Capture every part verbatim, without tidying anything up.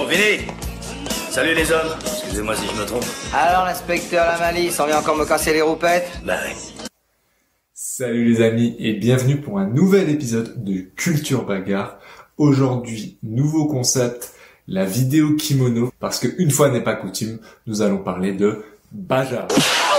fini? Salut les hommes. Excusez-moi si je me trompe. Alors l'inspecteur la malice, on vient encore me casser les roupettes? Bah ouais. Salut les amis et bienvenue pour un nouvel épisode de Culture Bagarre. Aujourd'hui, nouveau concept, la vidéo kimono, parce que une fois n'est pas coutume, nous allons parler de Bajar.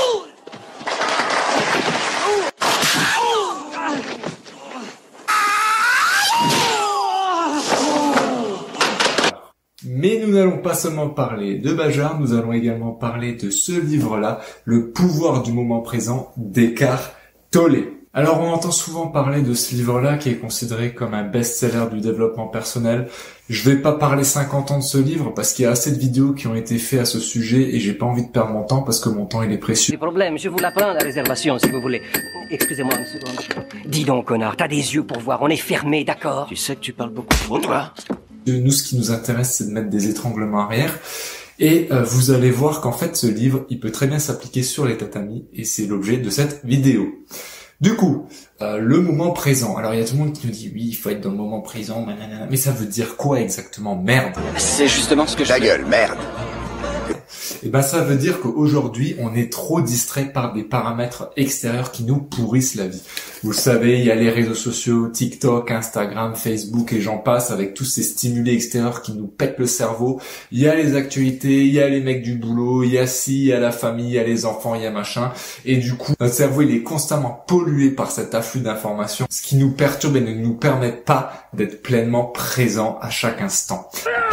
Mais nous n'allons pas seulement parler de Bajar, nous allons également parler de ce livre-là, Le pouvoir du moment présent d'Eckhart Tolle. Alors on entend souvent parler de ce livre-là qui est considéré comme un best-seller du développement personnel. Je vais pas parler cinquante ans de ce livre parce qu'il y a assez de vidéos qui ont été faites à ce sujet et j'ai pas envie de perdre mon temps parce que mon temps il est précieux. Le problème, je vous la prends la réservation si vous voulez. Excusez-moi une seconde. Dis donc connard, t'as des yeux pour voir, on est fermé, d'accord? Tu sais que tu parles beaucoup trop, toi. Nous, ce qui nous intéresse, c'est de mettre des étranglements arrière. Et euh, vous allez voir qu'en fait, ce livre, il peut très bien s'appliquer sur les tatamis. Et c'est l'objet de cette vidéo. Du coup, euh, le moment présent. Alors, il y a tout le monde qui nous dit, oui, il faut être dans le moment présent, nanana. Mais ça veut dire quoi exactement? Merde. C'est justement ce que je... Ta gueule, merde. Et ben ça veut dire qu'aujourd'hui, on est trop distrait par des paramètres extérieurs qui nous pourrissent la vie. Vous le savez, il y a les réseaux sociaux, TikTok, Instagram, Facebook et j'en passe, avec tous ces stimuli extérieurs qui nous pètent le cerveau. Il y a les actualités, il y a les mecs du boulot, il y a ci, il y a la famille, il y a les enfants, il y a machin. Et du coup, notre cerveau, il est constamment pollué par cet afflux d'informations, ce qui nous perturbe et ne nous permet pas d'être pleinement présent à chaque instant.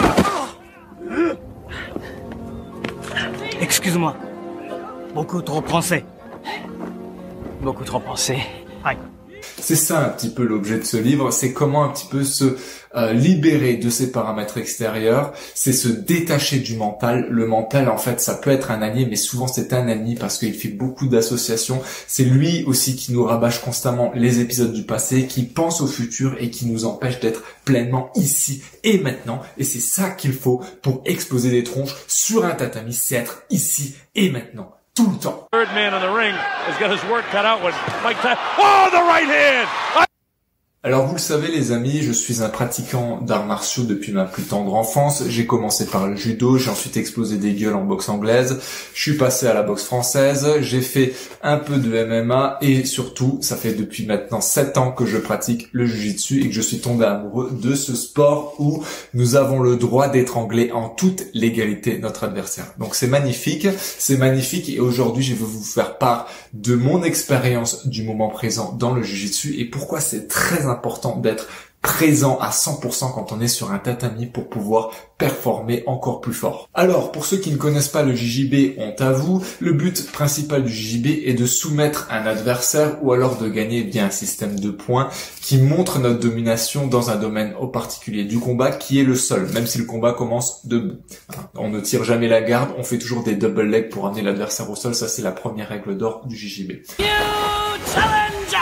Excuse-moi. Beaucoup trop pensé. Beaucoup trop pensé. Aïe. C'est ça un petit peu l'objet de ce livre, c'est comment un petit peu se euh, libérer de ces paramètres extérieurs, c'est se détacher du mental. Le mental, en fait, ça peut être un allié, mais souvent c'est un ennemi parce qu'il fait beaucoup d'associations. C'est lui aussi qui nous rabâche constamment les épisodes du passé, qui pense au futur et qui nous empêche d'être pleinement ici et maintenant. Et c'est ça qu'il faut pour exploser des tronches sur un tatami, c'est être ici et maintenant. Tout le temps. Third man in the ring has got his work cut out when Mike Tyson. Oh, the right hand! I Alors vous le savez les amis, je suis un pratiquant d'arts martiaux depuis ma plus tendre enfance. J'ai commencé par le judo, j'ai ensuite explosé des gueules en boxe anglaise. Je suis passé à la boxe française, j'ai fait un peu de M M A et surtout, ça fait depuis maintenant sept ans que je pratique le jiu-jitsu et que je suis tombé amoureux de ce sport où nous avons le droit d'étrangler en toute légalité notre adversaire. Donc c'est magnifique, c'est magnifique et aujourd'hui je vais vous faire part de mon expérience du moment présent dans le jiu-jitsu et pourquoi c'est très important important d'être présent à cent pour cent quand on est sur un tatami pour pouvoir performer encore plus fort. Alors, pour ceux qui ne connaissent pas le J J B, honte à vous, le but principal du J J B est de soumettre un adversaire ou alors de gagner via un système de points qui montre notre domination dans un domaine au particulier du combat qui est le sol, même si le combat commence debout. On ne tire jamais la garde, on fait toujours des double legs pour amener l'adversaire au sol, ça c'est la première règle d'or du J J B. You challenger!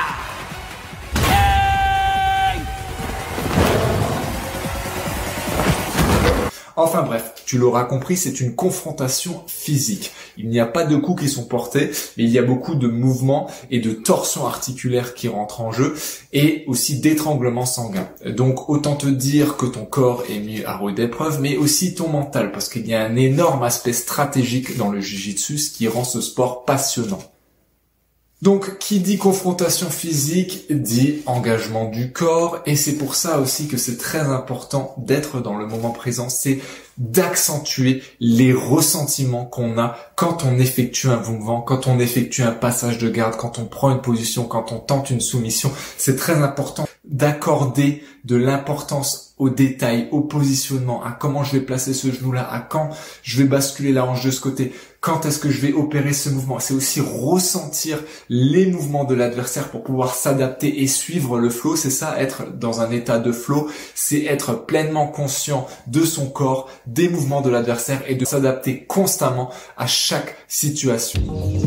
Enfin bref, tu l'auras compris, c'est une confrontation physique. Il n'y a pas de coups qui sont portés, mais il y a beaucoup de mouvements et de torsions articulaires qui rentrent en jeu et aussi d'étranglement sanguin. Donc autant te dire que ton corps est mis à rude épreuve, mais aussi ton mental, parce qu'il y a un énorme aspect stratégique dans le jiu-jitsu, ce qui rend ce sport passionnant. Donc, qui dit confrontation physique, dit engagement du corps, et c'est pour ça aussi que c'est très important d'être dans le moment présent, c'est d'accentuer les ressentiments qu'on a quand on effectue un mouvement, quand on effectue un passage de garde, quand on prend une position, quand on tente une soumission. C'est très important d'accorder de l'importance aux détails, au positionnement, à comment je vais placer ce genou-là, à quand je vais basculer la hanche de ce côté, quand est-ce que je vais opérer ce mouvement. C'est aussi ressentir les mouvements de l'adversaire pour pouvoir s'adapter et suivre le flow. C'est ça, être dans un état de flow, c'est être pleinement conscient de son corps, des mouvements de l'adversaire et de s'adapter constamment à chaque situation.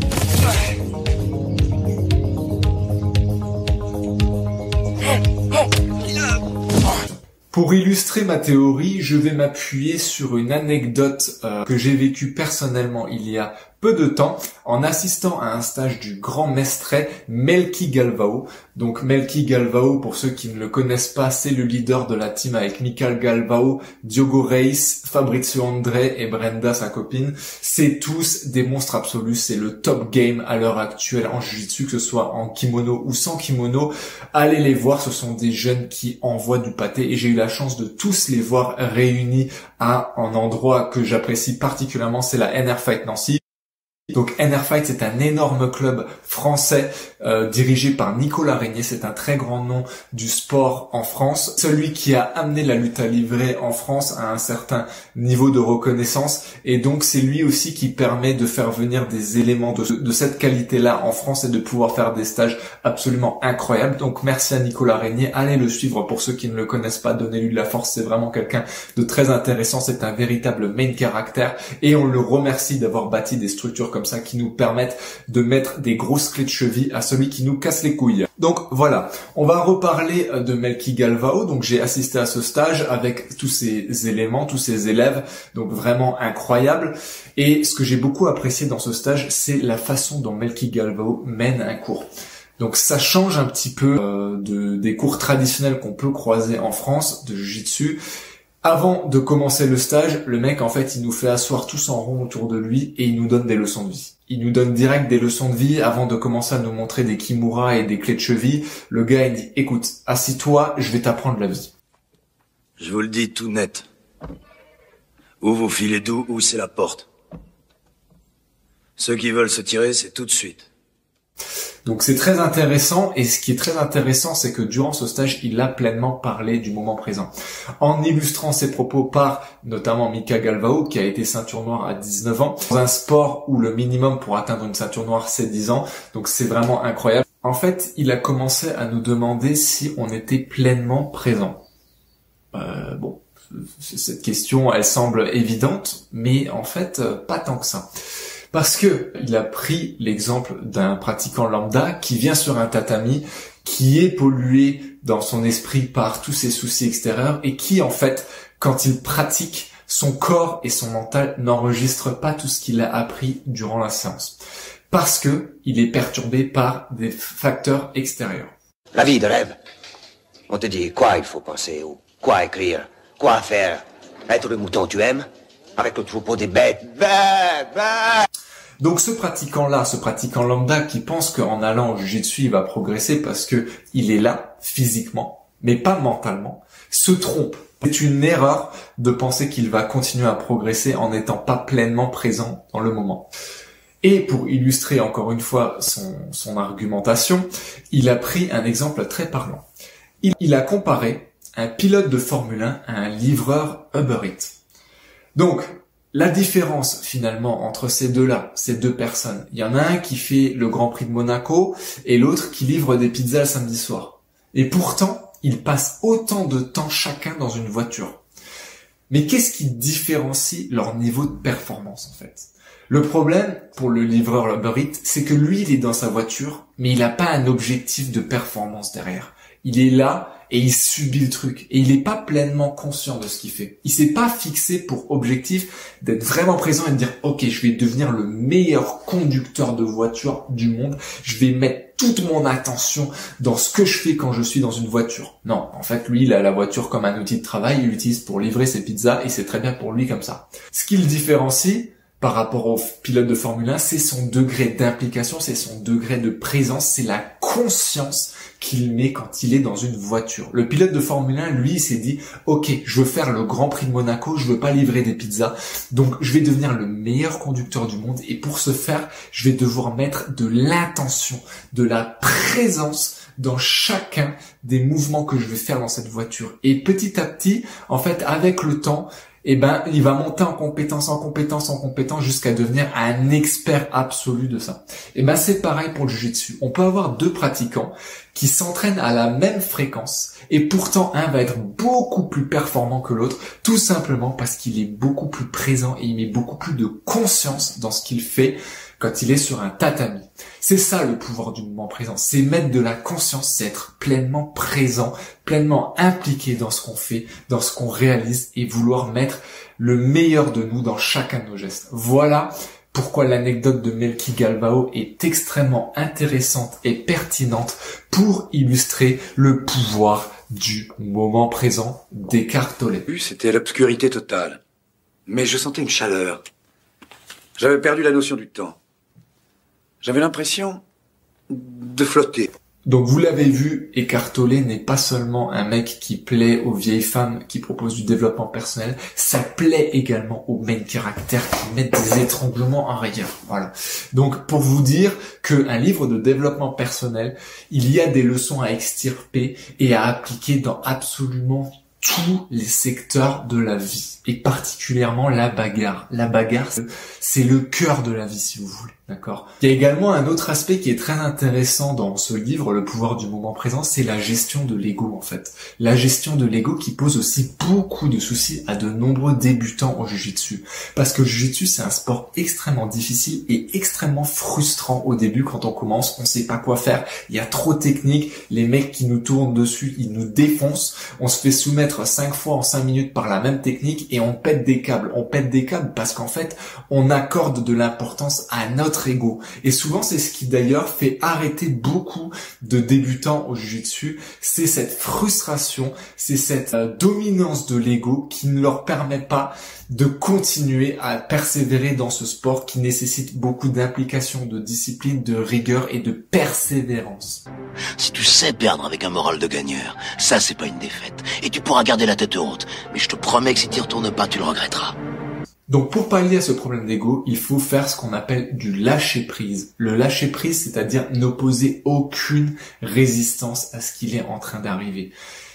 Pour illustrer ma théorie, je vais m'appuyer sur une anecdote euh, que j'ai vécue personnellement il y a peu de temps en assistant à un stage du grand maestret Melky Galvao. Donc Melky Galvao, pour ceux qui ne le connaissent pas, c'est le leader de la team avec Michael Galvao, Diogo Reis, Fabrizio André et Brenda, sa copine. C'est tous des monstres absolus, c'est le top game à l'heure actuelle en jiu-jitsu, que ce soit en kimono ou sans kimono. Allez les voir, ce sont des jeunes qui envoient du pâté et j'ai eu la chance de tous les voir réunis à un endroit que j'apprécie particulièrement, c'est la N R Fight Nancy. Donc N R Fight, c'est un énorme club français euh, dirigé par Nicolas Régnier. C'est un très grand nom du sport en France. Celui qui a amené la lutte à livrer en France à un certain niveau de reconnaissance. Et donc c'est lui aussi qui permet de faire venir des éléments de, de cette qualité-là en France et de pouvoir faire des stages absolument incroyables. Donc merci à Nicolas Régnier. Allez le suivre pour ceux qui ne le connaissent pas. Donnez-lui de la force. C'est vraiment quelqu'un de très intéressant. C'est un véritable main caractère. Et on le remercie d'avoir bâti des structures comme ça qui nous permettent de mettre des grosses clés de cheville à celui qui nous casse les couilles. Donc voilà, on va reparler de Melky Galvao. Donc j'ai assisté à ce stage avec tous ces éléments, tous ces élèves, donc vraiment incroyable. Et ce que j'ai beaucoup apprécié dans ce stage, c'est la façon dont Melky Galvao mène un cours. Donc ça change un petit peu euh, de, des cours traditionnels qu'on peut croiser en France de jiu-jitsu. Avant de commencer le stage, le mec, en fait, il nous fait asseoir tous en rond autour de lui et il nous donne des leçons de vie. Il nous donne direct des leçons de vie avant de commencer à nous montrer des kimura et des clés de cheville. Le gars, il dit, écoute, assis-toi, je vais t'apprendre la vie. Je vous le dis tout net. Ou vous filez doux, ou c'est la porte. Ceux qui veulent se tirer, c'est tout de suite. Donc c'est très intéressant, et ce qui est très intéressant, c'est que durant ce stage, il a pleinement parlé du moment présent. En illustrant ses propos par notamment Mika Galvao, qui a été ceinture noire à dix-neuf ans, dans un sport où le minimum pour atteindre une ceinture noire, c'est dix ans. Donc c'est vraiment incroyable. En fait, il a commencé à nous demander si on était pleinement présent. Euh, bon, cette question, elle semble évidente, mais en fait, pas tant que ça. Parce que il a pris l'exemple d'un pratiquant lambda qui vient sur un tatami, qui est pollué dans son esprit par tous ses soucis extérieurs et qui, en fait, quand il pratique, son corps et son mental n'enregistrent pas tout ce qu'il a appris durant la séance. Parce que il est perturbé par des facteurs extérieurs. La vie de rêve. On te dit quoi il faut penser, ou quoi écrire, quoi faire. Être le mouton tu aimes, avec le troupeau des bêtes. Bêtes, bêtes. Donc ce pratiquant-là, ce pratiquant lambda qui pense qu'en allant au jiu-jitsu, il va progresser parce que il est là, physiquement, mais pas mentalement, se trompe. C'est une erreur de penser qu'il va continuer à progresser en n'étant pas pleinement présent dans le moment. Et pour illustrer encore une fois son, son argumentation, il a pris un exemple très parlant. Il, il a comparé un pilote de Formule un à un livreur Uber Eats. Donc, la différence finalement entre ces deux-là, ces deux personnes, il y en a un qui fait le Grand Prix de Monaco et l'autre qui livre des pizzas le samedi soir. Et pourtant, ils passent autant de temps chacun dans une voiture. Mais qu'est-ce qui différencie leur niveau de performance en fait ? Le problème pour le livreur Uber Eats, c'est que lui, il est dans sa voiture, mais il n'a pas un objectif de performance derrière. Il est là et il subit le truc. Et il n'est pas pleinement conscient de ce qu'il fait. Il s'est pas fixé pour objectif d'être vraiment présent et de dire « Ok, je vais devenir le meilleur conducteur de voiture du monde. Je vais mettre toute mon attention dans ce que je fais quand je suis dans une voiture. » Non, en fait, lui, il a la voiture comme un outil de travail. Il l'utilise pour livrer ses pizzas et c'est très bien pour lui comme ça. Ce qui le différencie par rapport au pilote de Formule un, c'est son degré d'implication, c'est son degré de présence, c'est la conscience qu'il met quand il est dans une voiture. Le pilote de Formule un, lui, il s'est dit « Ok, je veux faire le Grand Prix de Monaco, je veux pas livrer des pizzas, donc je vais devenir le meilleur conducteur du monde et pour ce faire, je vais devoir mettre de l'intention, de la présence dans chacun des mouvements que je vais faire dans cette voiture. » Et petit à petit, en fait, avec le temps, eh ben, il va monter en compétence, en compétence, en compétence, jusqu'à devenir un expert absolu de ça. Eh ben, c'est pareil pour le jiu-jitsu. On peut avoir deux pratiquants qui s'entraînent à la même fréquence, et pourtant, un va être beaucoup plus performant que l'autre, tout simplement parce qu'il est beaucoup plus présent et il met beaucoup plus de conscience dans ce qu'il fait quand il est sur un tatami. C'est ça le pouvoir du moment présent, c'est mettre de la conscience, c'est être pleinement présent, pleinement impliqué dans ce qu'on fait, dans ce qu'on réalise et vouloir mettre le meilleur de nous dans chacun de nos gestes. Voilà pourquoi l'anecdote de Melky Galvao est extrêmement intéressante et pertinente pour illustrer le pouvoir du moment présent d'Eckhart Tolle. C'était l'obscurité totale. Mais je sentais une chaleur. J'avais perdu la notion du temps. J'avais l'impression de flotter. Donc vous l'avez vu, Eckhart Tolle n'est pas seulement un mec qui plaît aux vieilles femmes qui proposent du développement personnel, ça plaît également aux main caractères qui mettent des étranglements en rigueur. Voilà. Donc pour vous dire qu'un livre de développement personnel, il y a des leçons à extirper et à appliquer dans absolument tous les secteurs de la vie, et particulièrement la bagarre. La bagarre, c'est le cœur de la vie, si vous voulez, d'accord ? Il y a également un autre aspect qui est très intéressant dans ce livre, Le pouvoir du moment présent, c'est la gestion de l'ego, en fait. La gestion de l'ego qui pose aussi beaucoup de soucis à de nombreux débutants au jiu-jitsu. Parce que le jiu-jitsu, c'est un sport extrêmement difficile et extrêmement frustrant au début quand on commence, on sait pas quoi faire, il y a trop de techniques, les mecs qui nous tournent dessus, ils nous défoncent, on se fait soumettre cinq fois en cinq minutes par la même technique et on pète des câbles. On pète des câbles parce qu'en fait, on accorde de l'importance à notre ego. Et souvent, c'est ce qui d'ailleurs fait arrêter beaucoup de débutants au jiu-jitsu. C'est cette frustration, c'est cette euh, dominance de l'ego qui ne leur permet pas de continuer à persévérer dans ce sport qui nécessite beaucoup d'implication, de discipline, de rigueur et de persévérance. Si tu sais perdre avec un moral de gagneur, ça c'est pas une défaite. Et tu pourras garder la tête haute. Mais je te promets que si tu y retournes pas, tu le regretteras. Donc pour pallier à ce problème d'ego, il faut faire ce qu'on appelle du lâcher-prise. Le lâcher-prise, c'est-à-dire n'opposer aucune résistance à ce qu'il est en train d'arriver.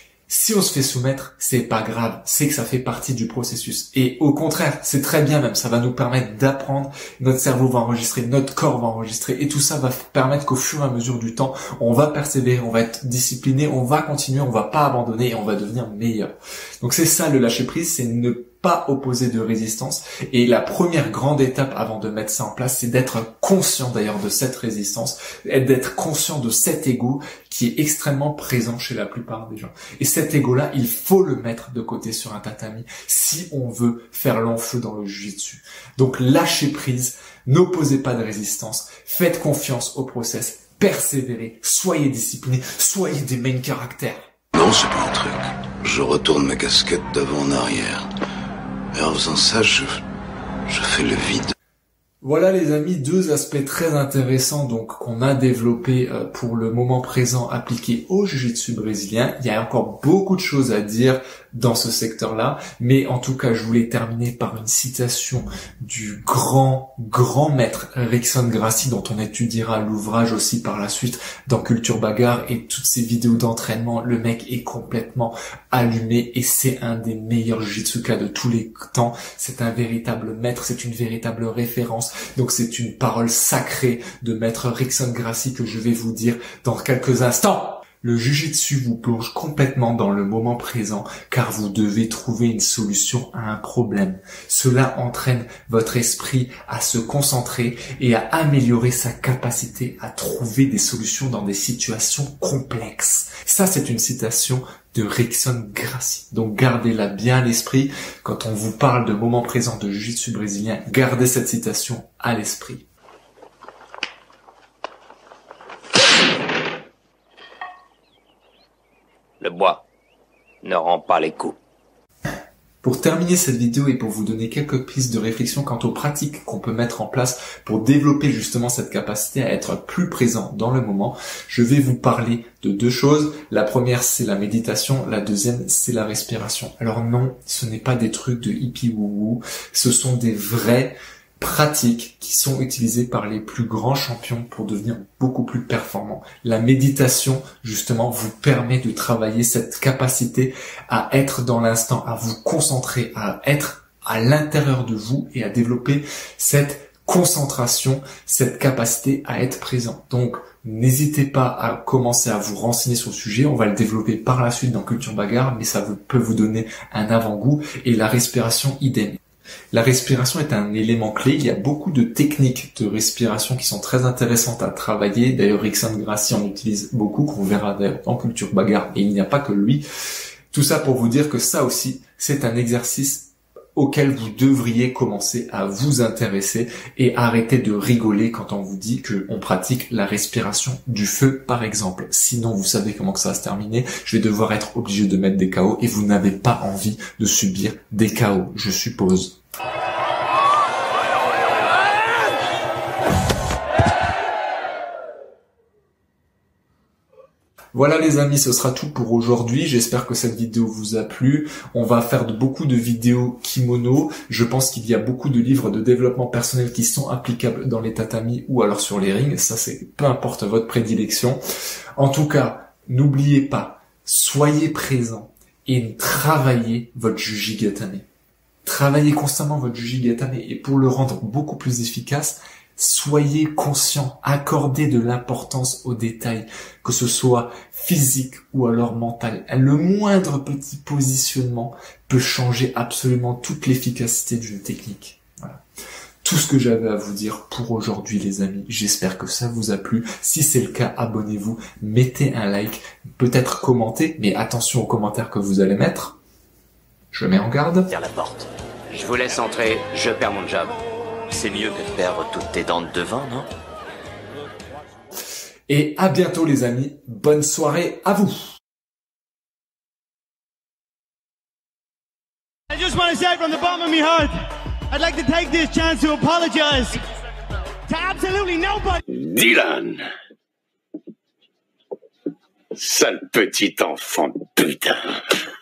Si on se fait soumettre, c'est pas grave, c'est que ça fait partie du processus. Et au contraire, c'est très bien même, ça va nous permettre d'apprendre, notre cerveau va enregistrer, notre corps va enregistrer, et tout ça va permettre qu'au fur et à mesure du temps, on va persévérer, on va être discipliné, on va continuer, on va pas abandonner et on va devenir meilleur. Donc c'est ça le lâcher-prise, c'est ne pas opposer de résistance. Et la première grande étape avant de mettre ça en place, c'est d'être conscient d'ailleurs de cette résistance, et d'être conscient de cet ego qui est extrêmement présent chez la plupart des gens. Et cet ego-là, il faut le mettre de côté sur un tatami si on veut faire long feu dans le jiu-jitsu. Donc lâchez prise, n'opposez pas de résistance, faites confiance au process, persévérez, soyez disciplinés, soyez des main caractères. Non, c'est pas un truc. Je retourne ma casquette d'avant en arrière. Et en faisant ça, je, je fais le vide. Voilà les amis, deux aspects très intéressants donc qu'on a développés euh, pour le moment présent appliqués au jiu-jitsu brésilien. Il y a encore beaucoup de choses à dire dans ce secteur-là, mais en tout cas je voulais terminer par une citation du grand, grand maître Rickson Gracie, dont on étudiera l'ouvrage aussi par la suite dans Culture Bagarre et toutes ces vidéos d'entraînement. Le mec est complètement allumé et c'est un des meilleurs jiu-jitsuka de tous les temps. C'est un véritable maître, c'est une véritable référence. Donc c'est une parole sacrée de maître Rickson Gracie que je vais vous dire dans quelques instants. Le jujitsu vous plonge complètement dans le moment présent car vous devez trouver une solution à un problème. Cela entraîne votre esprit à se concentrer et à améliorer sa capacité à trouver des solutions dans des situations complexes. Ça, c'est une citation de Rickson Gracie. Donc gardez-la bien à l'esprit. Quand on vous parle de moment présent de jiu-jitsu brésilien, gardez cette citation à l'esprit. Le bois ne rend pas les coups. Pour terminer cette vidéo et pour vous donner quelques pistes de réflexion quant aux pratiques qu'on peut mettre en place pour développer justement cette capacité à être plus présent dans le moment, je vais vous parler de deux choses. La première, c'est la méditation. La deuxième, c'est la respiration. Alors non, ce n'est pas des trucs de hippie wou-wou. Ce sont des vraies pratiques qui sont utilisées par les plus grands champions pour devenir beaucoup plus performants. La méditation, justement, vous permet de travailler cette capacité à être dans l'instant, à vous concentrer, à être à l'intérieur de vous et à développer cette concentration, cette capacité à être présent. Donc, n'hésitez pas à commencer à vous renseigner sur le sujet. On va le développer par la suite dans Culture Bagarre, mais ça vous, peut vous donner un avant-goût. Et la respiration, idem. La respiration est un élément clé. Il y a beaucoup de techniques de respiration qui sont très intéressantes à travailler. D'ailleurs, Rickson Gracie en utilise beaucoup, qu'on verra d'ailleurs en Culture Bagarre. Et il n'y a pas que lui. Tout ça pour vous dire que ça aussi, c'est un exercice auquel vous devriez commencer à vous intéresser et arrêter de rigoler quand on vous dit qu'on pratique la respiration du feu, par exemple. Sinon, vous savez comment que ça va se terminer. Je vais devoir être obligé de mettre des K O et vous n'avez pas envie de subir des K O, je suppose. Voilà les amis, ce sera tout pour aujourd'hui. J'espère que cette vidéo vous a plu. On va faire de, beaucoup de vidéos kimono. Je pense qu'il y a beaucoup de livres de développement personnel qui sont applicables dans les tatamis ou alors sur les rings. Ça, c'est peu importe votre prédilection. En tout cas, n'oubliez pas, soyez présents et travaillez votre Jujigatame. Travaillez constamment votre Jujigatame et pour le rendre beaucoup plus efficace, soyez conscient, accordez de l'importance aux détails, que ce soit physique ou alors mental. Le moindre petit positionnement peut changer absolument toute l'efficacité d'une technique. Voilà. Tout ce que j'avais à vous dire pour aujourd'hui les amis, j'espère que ça vous a plu. Si c'est le cas, abonnez-vous, mettez un like, peut-être commentez, mais attention aux commentaires que vous allez mettre. Je mets en garde. Vers la porte. Je vous laisse entrer, je perds mon job. C'est mieux que de perdre toutes tes dents de devant, non? Et à bientôt les amis, bonne soirée à vous. I just want to say from the bottom of my heart, I'd like to take this chance to apologize to absolutely nobody. Dylan, sale petit enfant de putain.